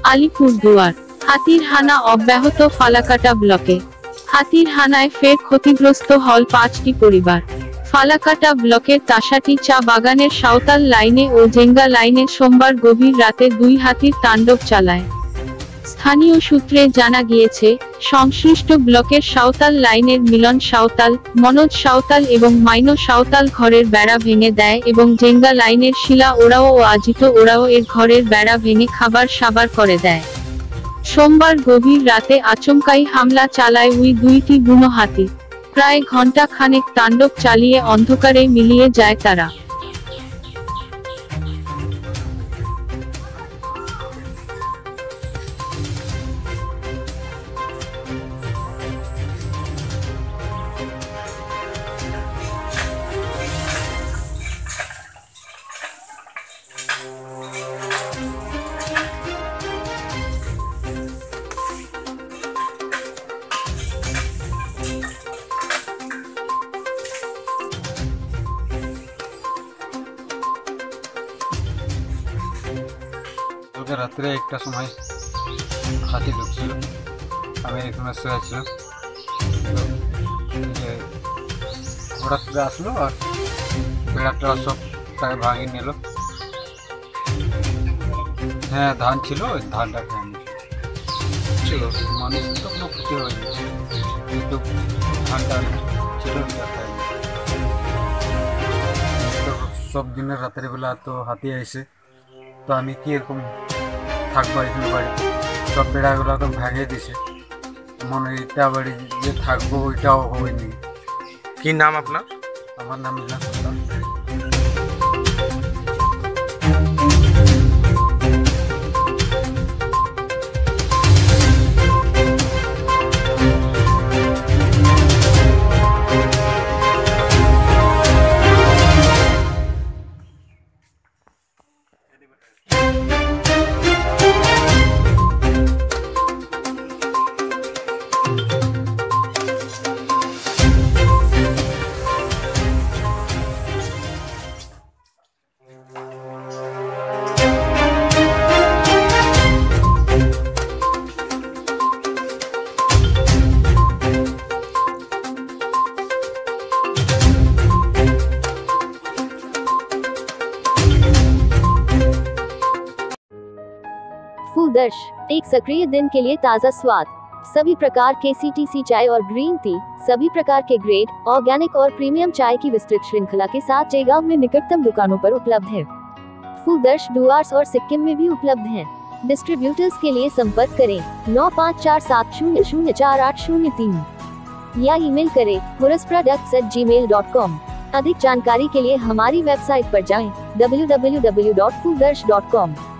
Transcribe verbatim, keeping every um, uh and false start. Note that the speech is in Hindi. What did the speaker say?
আলিপুরদুয়ার হাতির হানা অব্যাহত ফালাকাটা ব্লকে। হাতির হানায় ফের ক্ষতিগ্রস্ত হল পাঁচটি পরিবার। ফালাকাটা ব্লকের তাসাটি চা বাগানের সাঁওতাল লাইনে ও জেঙ্গা লাইনে সোমবার গভীর রাতে দুই হাতির তাণ্ডব চালায়। স্থানীয় সূত্রে জানা গিয়েছে, সংশ্লিষ্ট ব্লকের সাঁওতাল লাইনের মিলন সাঁওতাল, মনোজ সাঁওতাল এবং মাইনো সাঁওতাল ঘরের বেড়া ভেঙে দেয় এবং জেঙ্গা লাইনের শিলা ওরাও ও আজিত ওরাও এর ঘরের বেড়া ভেঙে খাবার সাবার করে দেয়। সোমবার গভীর রাতে আচমকাই হামলা চালায় ওই দুইটি বুনো হাতি। প্রায় ঘণ্টা খানেক তাণ্ডব চালিয়ে অন্ধকারে মিলিয়ে যায় তারা। রাত্রে একটা সময় হাতি ঢুকছিল, আমি এখানে শুয়েছিলাম, হঠাৎ করে আসলো আর বেড়াটা সব তাকে ভাঙিয়ে নিল। হ্যাঁ, ধান ছিল, ওই ধানটা খেয়ে নিয়েছিল। মানুষের তো কোনো ক্ষতি হয়নি, কিন্তু ধানটা ছিল তো সব দিনের রাতের বেলা তো হাতি আইসে, তো আমি কি এরকম থাকবো এখানে বাড়িতে? সব বেড়াগুলো তো ভাঙিয়ে দিছে, মনে এটা বাড়ি যে থাকবো ওইটাও হয়নি। কি নাম আপনার? আমার নাম ইলা সুলতান। फूदर्श, एक सक्रिय दिन के लिए ताज़ा स्वाद, सभी प्रकार के सीटीसी चाय और ग्रीन टी, सभी प्रकार के ग्रेड, ऑर्गेनिक और प्रीमियम चाय की विस्तृत श्रृंखला के साथ जयगांव में निकटतम दुकानों पर उपलब्ध है। फूदर्श डुआर्स और सिक्किम में भी उपलब्ध है। डिस्ट्रीब्यूटर्स के लिए संपर्क करें नौ पाँच चार सात शून्य शून्य चार आठ शून्य तीन या ईमेल करें फूदर्श products at gmail dot com. अधिक जानकारी के लिए हमारी वेबसाइट पर जाएं डब्ल्यू डब्ल्यू डब्ल्यू डॉट फूदर्श डॉट कॉम।